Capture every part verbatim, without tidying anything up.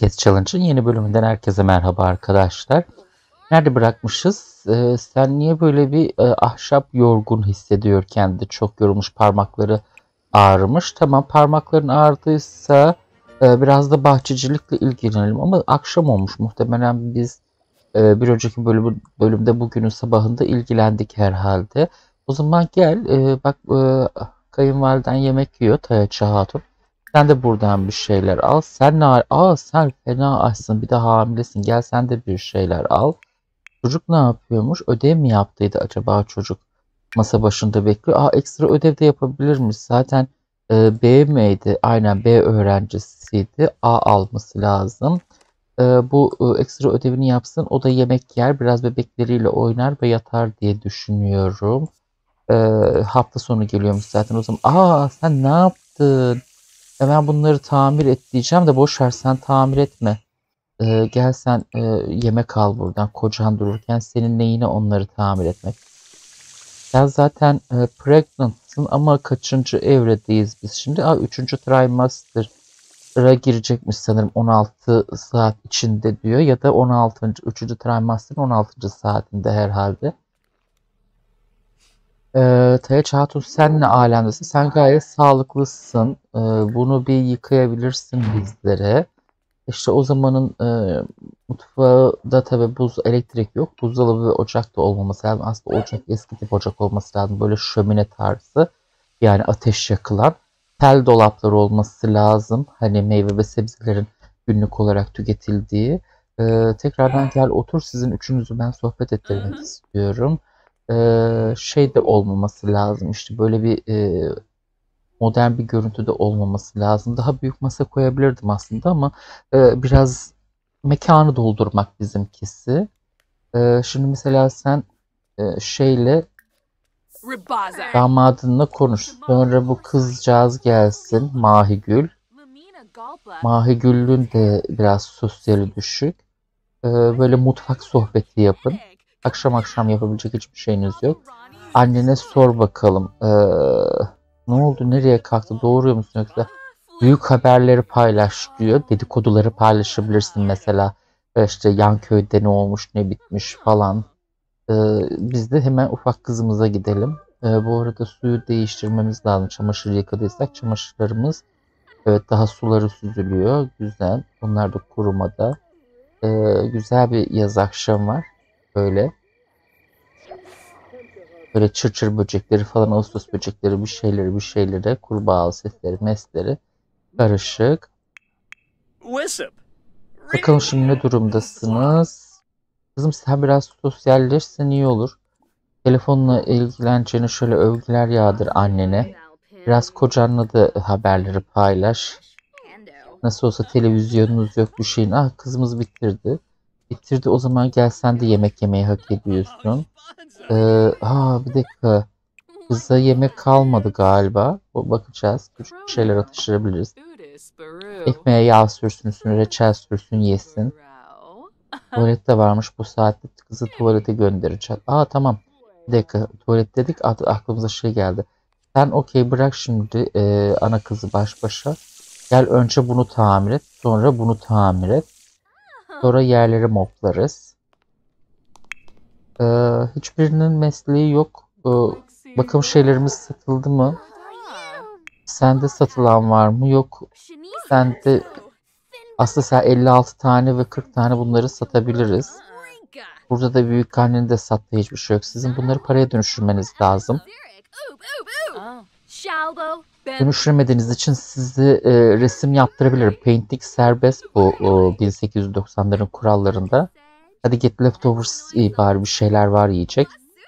Case Challenge'ın yeni bölümünden herkese merhaba arkadaşlar. Nerede bırakmışız? Ee, sen niye böyle bir e, ahşap yorgun hissediyor kendini? Çok yorulmuş, parmakları ağrımış. Tamam, parmakların ağrıdıysa e, biraz da bahçecilikle ilgilenelim. Ama akşam olmuş. Muhtemelen biz e, bir önceki bölüm, bölümde bugünün sabahında ilgilendik herhalde. O zaman gel. E, bak e, kayınvaliden yemek yiyor. Tayaçı Hatun. Sen de buradan bir şeyler al. Sen ne al? Aa, sen fena açsın. Bir de hamilesin. Gel sen de bir şeyler al. Çocuk ne yapıyormuş? Ödev mi yaptıydı acaba çocuk? Masa başında bekliyor. Aa, ekstra ödev de yapabilirmiş. Zaten e, B miydi? Aynen, B öğrencisiydi. A alması lazım. E, bu e, ekstra ödevini yapsın. O da yemek yer. Biraz bebekleriyle oynar ve yatar diye düşünüyorum. E, hafta sonu geliyormuş zaten o zaman. Aa, sen ne yaptın? Hemen bunları tamir et diyeceğim de boş ver, sen tamir etme. Ee, gel sen e, yemek al buradan. Kocan dururken senin neyine onları tamir etmek. Sen zaten e, pregnant'sın ama kaçıncı evredeyiz biz şimdi? Aa, üçüncü trimester'a girecekmiş sanırım, on altı saat içinde diyor. Ya da on altıncı. üçüncü trimester'ın on altıncı saatinde herhalde. Ee, Tayaç Hatun, sen ne alemdesin? Sen gayet sağlıklısın. Ee, bunu bir yıkayabilirsin bizlere. İşte o zamanın e, mutfağında tabii buz, elektrik yok. Buzdolabı ve ocak da olmaması lazım. Aslında ocak eski tip ocak olması lazım. Böyle şömine tarzı. Yani ateş yakılan. Tel dolapları olması lazım. Hani meyve ve sebzelerin günlük olarak tüketildiği. Ee, tekrardan gel otur, sizin üçünüzü ben sohbet ettirmek istiyorum. Ee, şey de olmaması lazım. İşte böyle bir e, modern bir görüntüde olmaması lazım. Daha büyük masa koyabilirdim aslında ama e, biraz mekanı doldurmak bizimkisi. E, şimdi mesela sen e, şeyle damadınla konuş. Sonra bu kızcağız gelsin, Mahigül. Mahigül'ün de biraz sosyali düşük. E, böyle mutfak sohbeti yapın. Akşam akşam yapabilecek hiçbir şeyiniz yok. Annene sor bakalım. E, ne oldu? Nereye kalktı? Doğuruyor musun yoksa? Büyük haberleri paylaş diyor. Dedikoduları paylaşabilirsin mesela. E, İşte yan köyde ne olmuş, ne bitmiş falan. Ee, biz de hemen ufak kızımıza gidelim. Ee, bu arada suyu değiştirmemiz lazım. Çamaşır yıkadıysak çamaşırlarımız, evet, daha suları süzülüyor. Güzel. Onlar da kurumada. Ee, güzel bir yaz akşamı var. Böyle. Böyle çırçır böcekleri falan, Ağustos böcekleri, bir şeyleri, bir şeyleri, kurbağa sesleri, mesleri karışık. Bakalım şimdi ne durumdasınız? Kızım, sen biraz sosyalleşsen iyi olur. Telefonla ilgileneceğini şöyle övgüler yağdır annene. Biraz kocanla da haberleri paylaş. Nasıl olsa televizyonunuz yok, bir şeyin. Ah, kızımız bitirdi. Bitirdi, o zaman gel sen de yemek yemeyi hak ediyorsun. Ee, ha bir dakika. Kıza yemek kalmadı galiba. O, bakacağız. Küçük bir şeyler atıştırabiliriz. Ekmeğe yağ sürsün, üstüne reçel sürsün, yesin. Tuvalette varmış bu saatte, kızı tuvalete göndereceğiz. Aa, tamam. Bir dakika, tuvalet dedik, aklımıza şey geldi. Sen okey, bırak şimdi e, ana kızı baş başa. Gel önce bunu tamir et. Sonra bunu tamir et. Sonra yerleri moplarız. Ee, hiçbirinin mesleği yok. Ee, bakım şeylerimiz satıldı mı? Sende satılan var mı? Yok. Sende aslında sen elli altı tane ve kırk tane bunları satabiliriz. Burada da büyük annenin de sattığı hiçbir şey yok. Sizin bunları paraya dönüştürmeniz lazım. Dönüştüremediğiniz için sizi e, resim yaptırabilirim. Painting serbest bu o, bin sekiz yüz doksanların kurallarında. Hadi get leftovers, iyi bari bir şeyler var yiyecek.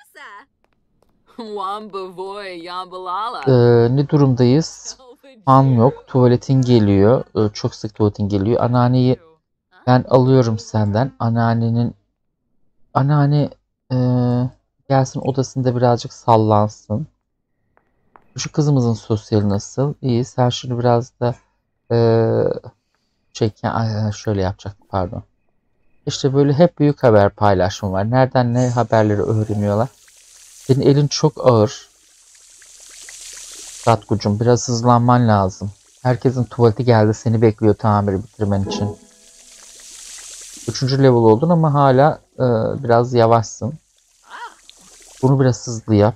Ee, ne durumdayız? Han yok. Tuvaletin geliyor. Ee, çok sık tuvaletin geliyor. Anneanneyi ben alıyorum senden. Anneannenin anneanne e, gelsin odasında birazcık sallansın. Şu kızımızın sosyali nasıl? İyi. Sen şunu biraz da e, çek. Yani, şöyle yapacak. Pardon. İşte böyle hep büyük haber paylaşımı var. Nereden ne haberleri öğreniyorlar. Senin elin çok ağır. Ratkucuğum, biraz hızlanman lazım. Herkesin tuvaleti geldi, seni bekliyor tamiri bitirmen için. Üçüncü level oldun ama hala e, biraz yavaşsın. Bunu biraz hızlı yap.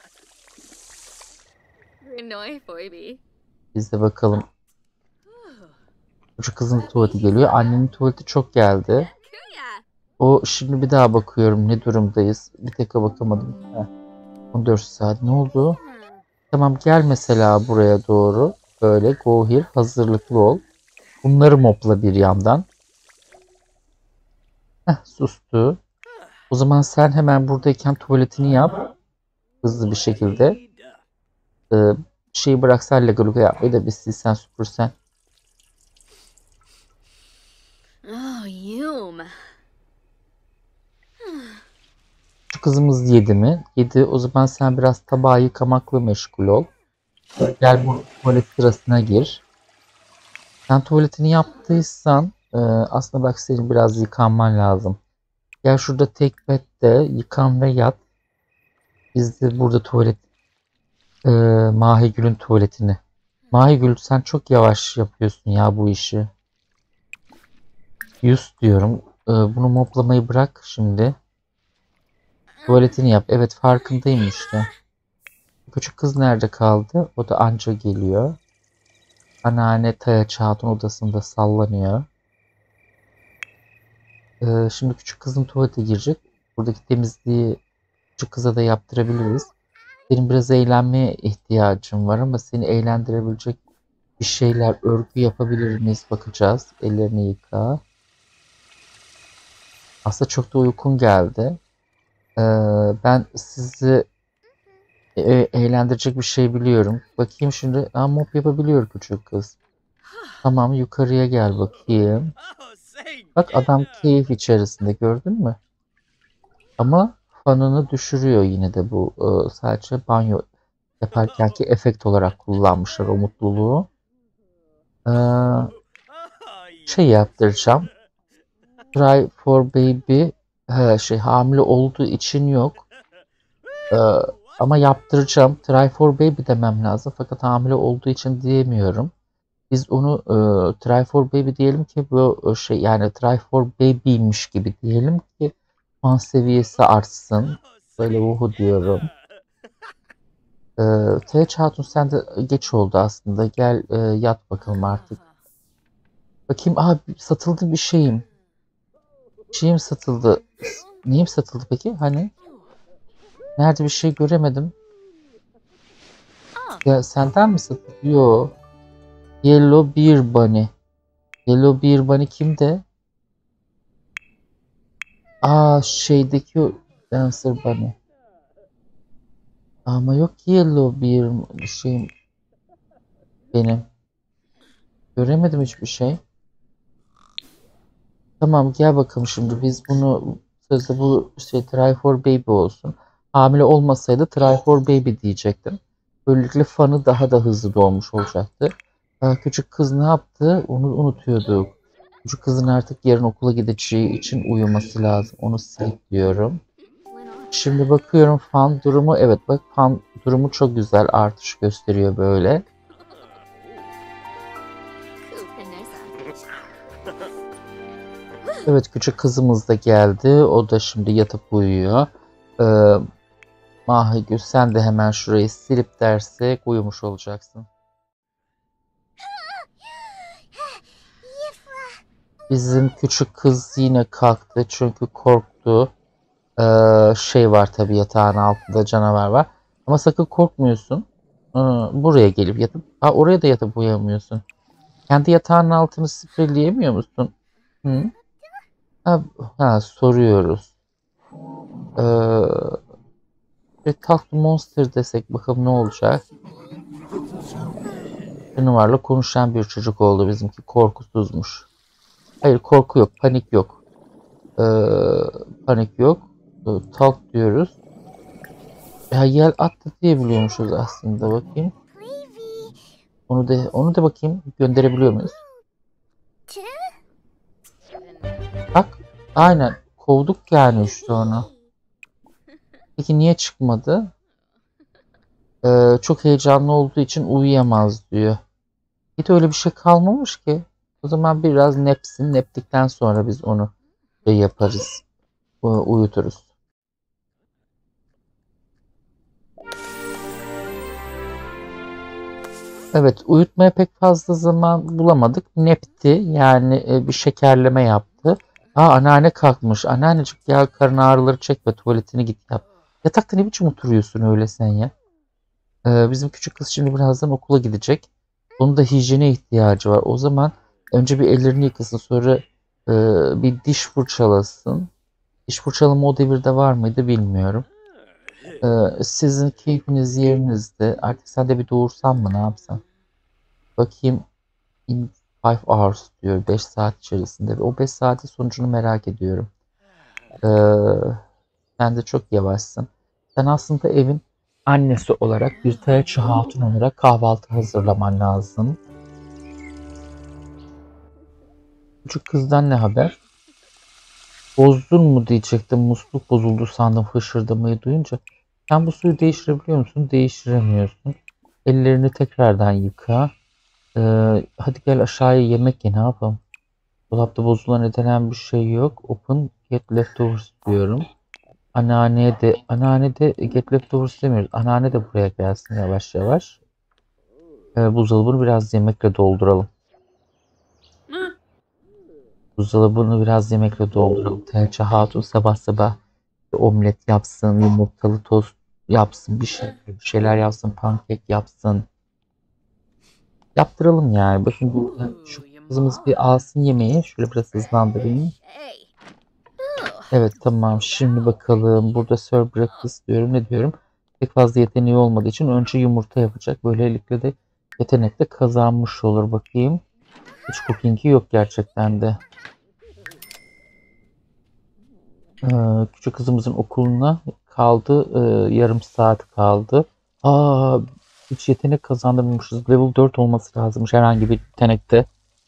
Biz de bakalım. Küçük kızın tuvaleti geliyor. Annenin tuvaleti çok geldi. O şimdi bir daha bakıyorum ne durumdayız. Bir tek bakamadım. Heh. on dört saat ne oldu? Tamam gel mesela buraya doğru. Böyle go here hazırlıklı ol. Bunları mopla bir yandan. Heh, sustu. O zaman sen hemen buradayken tuvaletini yap. Hızlı bir şekilde. Ee, şeyi bıraksan Legaluga yapmayı da biz silsen süpürsen. Şu kızımız yedi mi? Yedi. O zaman sen biraz tabağı yıkamakla meşgul ol. Gel bu tuvalet sırasına gir. Sen tuvaletini yaptıysan e, aslında bak senin biraz yıkanman lazım. Gel şurada tek bette yıkan ve yat. Biz de burada tuvalet e, Mahigül'ün tuvaletini. Mahigül sen çok yavaş yapıyorsun ya bu işi. Yüz diyorum. E, bunu moplamayı bırak şimdi. Tuvaletini yap. Evet farkındayım işte. Küçük kız nerede kaldı? O da anca geliyor. Anneanne Taya Çağat'ın odasında sallanıyor. Ee, şimdi küçük kızın tuvalete girecek. Buradaki temizliği küçük kıza da yaptırabiliriz. Senin biraz eğlenmeye ihtiyacın var ama seni eğlendirebilecek bir şeyler, örgü yapabilir miyiz bakacağız. Ellerini yıka. Aslında çok da uykun geldi. Ee, ben sizi e eğlendirecek bir şey biliyorum. Bakayım şimdi. Aa, mop yapabiliyor küçük kız. Tamam yukarıya gel bakayım. Bak adam keyif içerisinde gördün mü? Ama fanını düşürüyor yine de bu. Ee, sadece banyo yaparkenki efekt olarak kullanmışlar o mutluluğu. Ee, şey yaptıracağım. Try for baby he, şey hamile olduğu için yok. Ee, ama yaptıracağım. Try for baby demem lazım. Fakat hamile olduğu için diyemiyorum. Biz onu e, try for baby diyelim ki bu şey yani try for baby'miş gibi diyelim ki puan seviyesi artsın. Böyle uhu diyorum. Ee, T. Hatun sen de geç oldu aslında. Gel e, yat bakalım artık. Bakayım abi satıldı bir şeyim. Bir şeyim satıldı. Neyim satıldı peki? Hani? Nerede bir şey göremedim. Ya senden mi satıldı? Yo. Yellow Beer Bunny. Yellow Beer Bunny kimde? Aa şeydeki o Dancer Bunny. Ama yok ki Yellow Beer şeyim benim. Göremedim hiçbir şey. Tamam gel bakalım şimdi biz bunu sözde bu şey Try for Baby olsun. Hamile olmasaydı Try for Baby diyecektim. Böylelikle fanı daha da hızlı doğmuş olacaktı. Ee, küçük kız ne yaptı? Onu unutuyorduk. Küçük kızın artık yarın okula gideceği için uyuması lazım. Onu silip diyorum. Şimdi bakıyorum fan durumu. Evet bak fan durumu çok güzel artış gösteriyor böyle. Evet küçük kızımız da geldi. O da şimdi yatıp uyuyor. Ee, Mahigül sen de hemen şurayı silip dersek uyumuş olacaksın. Bizim küçük kız yine kalktı çünkü korktu. Ee, şey var tabii yatağın altında canavar var. Ama sakın korkmuyorsun. Ee, buraya gelip yatıp ha, oraya da yatıp uyuyamıyorsun. Kendi yatağın altını spreyleyemiyor musun? Hı? Ha, ha, soruyoruz. Ee, tatlı monster desek bakalım ne olacak? Canavarla konuşan bir çocuk oldu bizimki. Korkusuzmuş. Hayır korku yok. Panik yok. Ee, panik yok. Ee, talk diyoruz. Ya yel attı diyebiliyormuşuz aslında bakayım. Onu da onu da bakayım gönderebiliyor muyuz? Bak aynen kovduk yani işte onu. Peki niye çıkmadı? Ee, çok heyecanlı olduğu için uyuyamaz diyor. Hiç öyle bir şey kalmamış ki. O zaman biraz nepsin. Neptikten sonra biz onu şey yaparız. u- Uyuturuz. Evet, uyutmaya pek fazla zaman bulamadık. Nepti yani e, bir şekerleme yaptı. Aa, anneanne kalkmış. Anneannecik gel, karın ağrıları çekme, tuvaletini git yap. Yatakta ne biçim oturuyorsun öyle sen ya? Ee, bizim küçük kız şimdi birazdan okula gidecek. Onun da hijyene ihtiyacı var. O zaman önce bir ellerini yıkasın, sonra e, bir diş fırçalasın. Diş fırçalama o devirde var mıydı bilmiyorum. Ee, sizin keyfiniz yerinizde. Artık sen de bir doğursan mı, ne yapsan? Bakayım, in five hours diyor. beş saat içerisinde. Ve o beş saatin sonucunu merak ediyorum. Ee, Sen de çok yavaşsın. Sen aslında evin annesi olarak, bir Tayaçı Hatun olarak kahvaltı hazırlaman lazım. Küçük kızdan ne haber? Bozdun mu diyecektim. Musluk bozuldu sandım hışırdamayı duyunca. Sen bu suyu değiştirebiliyor musun? Değiştiremiyorsun. Ellerini tekrardan yıka. Ee, hadi gel aşağıya yemek ye, ne yapalım? Dolapta bozulan edilen bir şey yok. Open get leftovers diyorum. Anneanneye de, anneanne de get leftovers demiyoruz. Anneanne de buraya gelsin yavaş yavaş. Ee, buzdolabını biraz yemekle dolduralım. Buzdolabını biraz yemekle dolduralım. Telçe Hatun sabah sabah bir omlet yapsın, yumurtalı tost yapsın, bir şey, bir şeyler yapsın, pankek yapsın. Yaptıralım yani. Bakın bu şu kızımız bir alsın yemeği. Şöyle biraz hızlandırayım. Evet, tamam. Şimdi bakalım. Burada serve breakfast diyorum. Ne diyorum? Pek fazla yeteneği olmadığı için önce yumurta yapacak. Böylelikle de yetenekte kazanmış olur. Bakayım. Hiç cooking'i yok gerçekten de. Ee, küçük kızımızın okuluna kaldı. Ee, yarım saat kaldı. Aa, hiç yetenek kazandırmamışız. Level dört olması lazımmış herhangi bir yetenekte.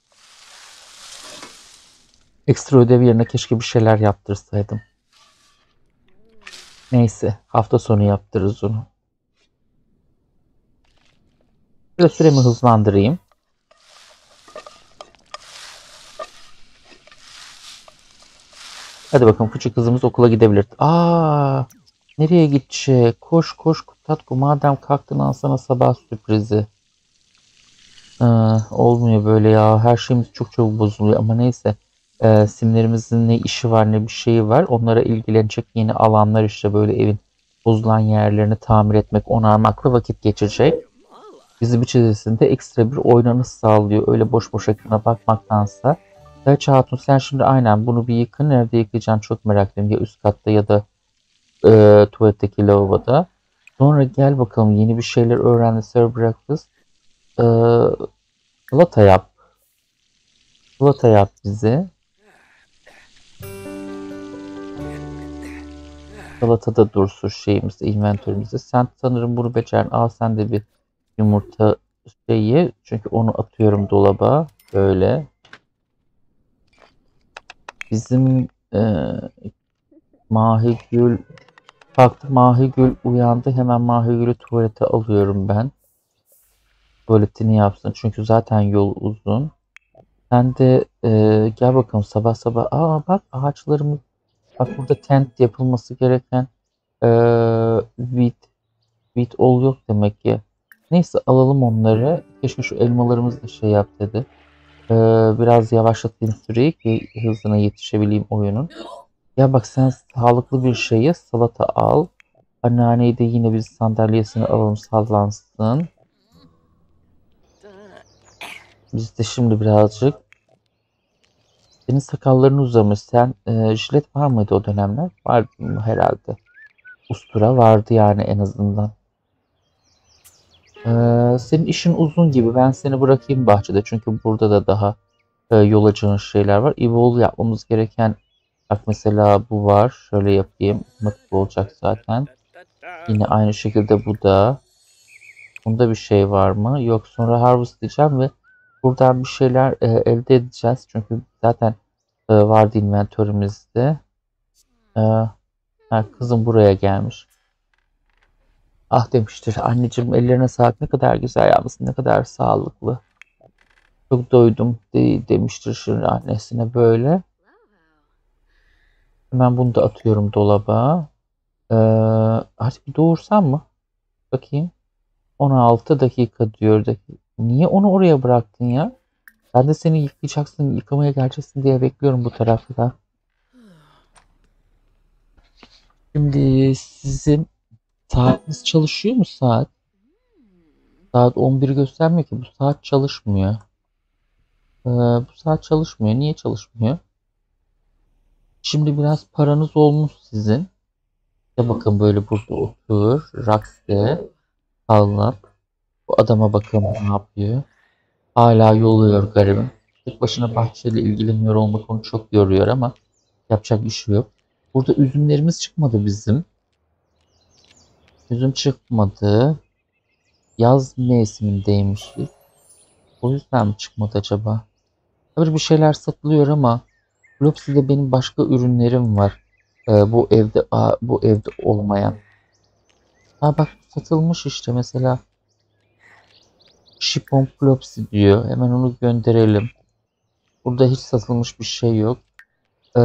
Ekstra ödev yerine keşke bir şeyler yaptırsaydım. Neyse, hafta sonu yaptırırız onu. Biraz süremi hızlandırayım. Hadi bakalım, küçük kızımız okula gidebilir. Aa, nereye gidecek? Koş koş Tatko, madem kalktın al sana sabah sürprizi. Ee, Olmuyor böyle ya. Her şeyimiz çok çabuk bozuluyor ama neyse. Ee, simlerimizin ne işi var ne bir şeyi var. Onlara ilgilenecek yeni alanlar, işte böyle evin bozulan yerlerini tamir etmek, onarmakla vakit geçecek. Bizim içerisinde ekstra bir oynanış sağlıyor. Öyle boş boş ekrana bakmaktansa. Serçe Hatun, sen şimdi aynen bunu bir yıkın. Nerede yıkayacaksın çok merak ediyorum. Ya üst katta ya da e, tuvaletteki lavaboda. Sonra gel bakalım, yeni bir şeyler öğrendi. Serve breakfast. E, Salata yap. Salata yap bize. Salatada dursun şeyimizde, inventörümüzde. Sen sanırım bunu becerdin. Al sen de bir yumurta şeyi. Çünkü onu atıyorum dolaba. Böyle. Bizim e, Mahigül kalktı. Mahigül uyandı. Hemen Mahigül'ü tuvalete alıyorum ben. Tuvaletini yapsın. Çünkü zaten yol uzun. Sen de e, gel bakalım sabah sabah. Aa bak, ağaçlarımız. Bak, burada tent yapılması gereken e, wheat, wheat all yok demek ki. Neyse, alalım onları. Keşke şu elmalarımızı da şey yap dedi. E, Biraz yavaşlatayım süreyi ki hızına yetişebileyim oyunun. Ya bak, sen sağlıklı bir şeye salata al. Anneanneyi de yine bir sandalyesini alalım, sallansın. Biz de şimdi birazcık. Senin sakalların uzamış. Sen e, jilet var mıydı o dönemler? Var mı herhalde. Ustura vardı yani en azından. Ee, senin işin uzun gibi. Ben seni bırakayım bahçede. Çünkü burada da daha e, yolacağın şeyler var. Evolve yapmamız gereken, bak mesela bu var. Şöyle yapayım. Mutlu olacak zaten. Yine aynı şekilde bu da. Bunda bir şey var mı? Yok, sonra harvest diyeceğim ve buradan bir şeyler e, elde edeceğiz. Çünkü zaten e, vardı inventörümüzde. E, ha, kızım buraya gelmiş. Ah demiştir. Anneciğim ellerine sağlık. Ne kadar güzel yapmışsın. Ne kadar sağlıklı. Çok doydum de, demiştir şimdi annesine böyle. Hemen bunu da atıyorum dolaba. Ee, Artık bir doğursam mı? Bakayım. on altı dakika diyor. Niye onu oraya bıraktın ya? Ben de seni yıkayacaksın, yıkamaya geleceksin diye bekliyorum bu tarafta. Şimdi sizin saatiniz çalışıyor mu saat? Saat on bir göstermiyor ki. Bu saat çalışmıyor. Ee, bu saat çalışmıyor. Niye çalışmıyor? Şimdi biraz paranız olmuş sizin. Ya bakın böyle burada otur. Rakse. Anlat. Bu adama bakalım ne yapıyor. Hala yoluyor garibim. Tek başına bahçeyle ilgileniyor olmak onu çok yoruyor ama yapacak bir şey yok. Burada üzümlerimiz çıkmadı bizim. Üzüm çıkmadı. Yaz mevsimindeymişiz. O yüzden mi çıkmadı acaba? Böyle bir şeyler satılıyor ama Flopsy'de benim başka ürünlerim var. Ee, bu evde aa, bu evde olmayan. Ha bak satılmış işte mesela. Shipon Flopsy diyor. Hemen onu gönderelim. Burada hiç satılmış bir şey yok. Ee,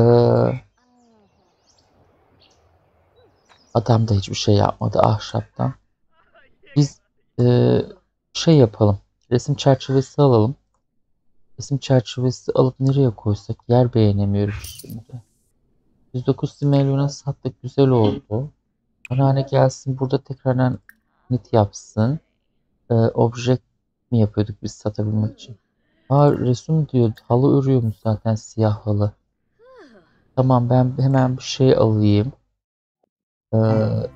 Adam da hiçbir şey yapmadı ahşaptan. Biz e, şey yapalım. Resim çerçevesi alalım. Resim çerçevesi alıp nereye koysak yer beğenemiyorum şimdi. yüz dokuz Simelyon'a sattık, güzel oldu. Anneanne gelsin burada tekrardan nit yapsın. Ee, obje mi yapıyorduk biz satabilmek için? Aa resim diyor. Halı örüyormuş zaten, siyah halı. Tamam ben hemen bir şey alayım. Ee,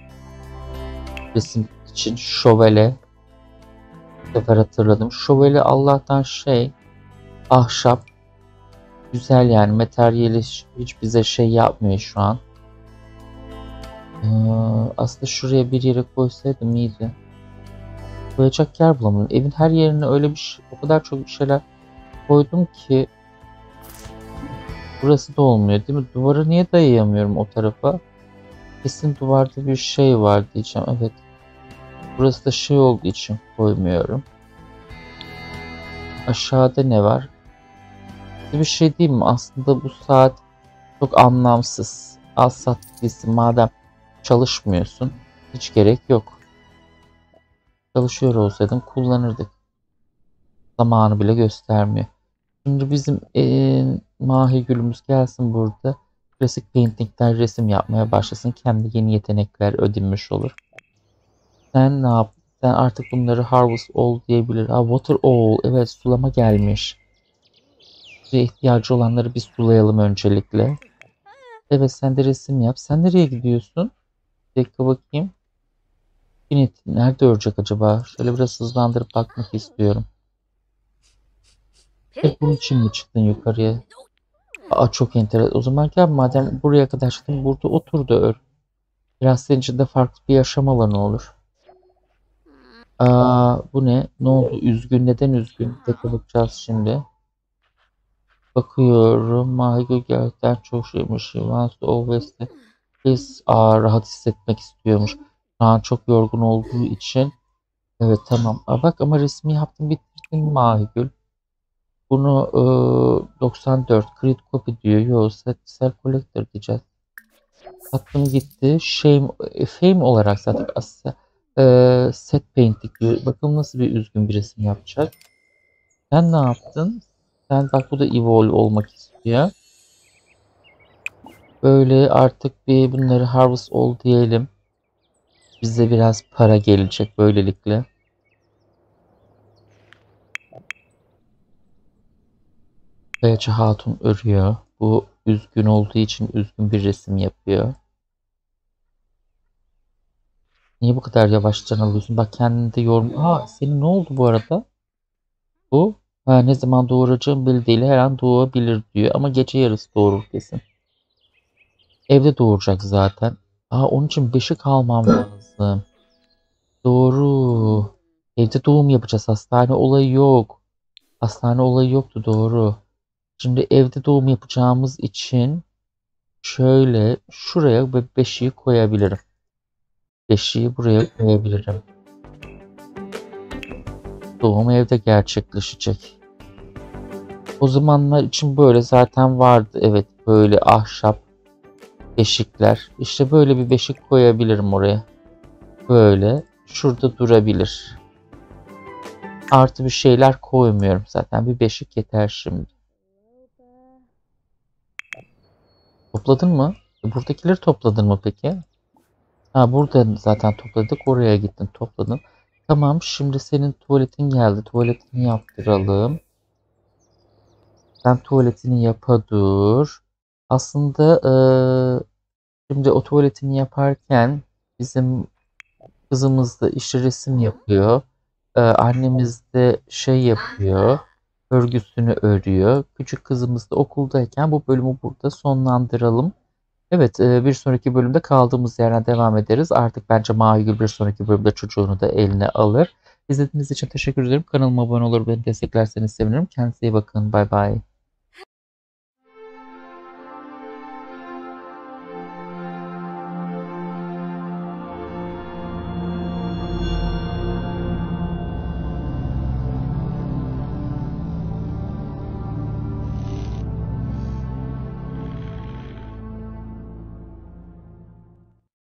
Resim için şövalye. Bu sefer hatırladım. Şövalye Allah'tan şey ahşap. Güzel yani materyali hiç bize şey yapmıyor şu an. Ee, Aslında şuraya bir yere koysaydım iyiydi. Koyacak yer bulamadım. Evin her yerine öyle bir şey, o kadar çok bir şeyler koydum ki burası da olmuyor değil mi? Duvara niye dayayamıyorum o tarafa? Kesin duvarda bir şey var diyeceğim. Evet. Burası da şey olduğu için koymuyorum. Aşağıda ne var? Bir şey diyeyim mi? Aslında bu saat çok anlamsız. Al sat gitsin madem çalışmıyorsun. Hiç gerek yok. Çalışıyor olsaydım kullanırdık. Zamanı bile göstermiyor. Şimdi bizim ee, Mahi Gülümüz gelsin burada. Klasik painting'den resim yapmaya başlasın. Kendi yeni yetenekler ödinmiş olur. Sen ne yap? Sen artık bunları harvest all diyebilir. Ha, water all. Evet sulama gelmiş. Ve ihtiyacı olanları bir sulayalım öncelikle. Evet sen de resim yap. Sen nereye gidiyorsun? Bir dakika bakayım. Finit nerede örecek acaba? Şöyle biraz hızlandırıp bakmak istiyorum. Hep bunun için mi çıktın yukarıya? Aa çok enteresan. O zaman gel madem buraya kadar çıktın burada otur da ör. Biraz senin için de farklı bir yaşam alanı olur. Aa bu ne? Ne oldu? Üzgün. Neden üzgün? Bir dakika bakacağız şimdi. Bakıyorum. Mahigül gerçekten çok şeymiş. She wants to always de- Biz aa, rahat hissetmek istiyormuş. Şu an çok yorgun olduğu için. Evet tamam. Aa, bak ama resmi yaptım bitirdin Mahigül. Bunu e, doksan dört Creed Copy diyor. Yo set, Self Collector diyeceğiz. Attım gitti. Shame, e, Fame olarak zaten aslında e, set painting diyor. Bakalım nasıl bir üzgün bir resim yapacak. Sen ne yaptın? Sen bak bu da evolve olmak istiyor. Böyle artık bir bunları harvest all diyelim. Bize biraz para gelecek böylelikle. Kayacı Hatun örüyor. Bu üzgün olduğu için üzgün bir resim yapıyor. Niye bu kadar yavaştan alıyorsun? Bak kendini de yorma. Aa senin ne oldu bu arada? Bu ha, ne zaman doğuracağım belli değil. Her an doğabilir diyor. Ama gece yarısı doğurur kesin. Evde doğuracak zaten. Aa onun için beşik almam lazım. Doğru. Evde doğum yapacağız. Hastane olayı yok. Hastane olayı yoktu doğru. Şimdi evde doğum yapacağımız için şöyle şuraya be- beşiği koyabilirim. Beşiği buraya koyabilirim. Doğum evde gerçekleşecek. O zamanlar için böyle zaten vardı. Evet böyle ahşap beşikler. İşte böyle bir beşik koyabilirim oraya. Böyle. Şurada durabilir. Artı bir şeyler koymuyorum zaten. Bir beşik yeter şimdi. Topladın mı? E, buradakileri topladın mı peki? Ha, burada zaten topladık. Oraya gittin topladın. Tamam, şimdi senin tuvaletin geldi. Tuvaletini yaptıralım. Sen tuvaletini yapa dur. Aslında eee, şimdi o tuvaletini yaparken bizim kızımız da işte resim yapıyor. Eee, annemiz de şey yapıyor. Örgüsünü örüyor. Küçük kızımız da okuldayken bu bölümü burada sonlandıralım. Evet, eee, bir sonraki bölümde kaldığımız yerden devam ederiz. Artık bence Mahigül bir sonraki bölümde çocuğunu da eline alır. İzlediğiniz için teşekkür ederim. Kanalıma abone olur, beni desteklerseniz sevinirim. Kendinize iyi bakın. Bay bay.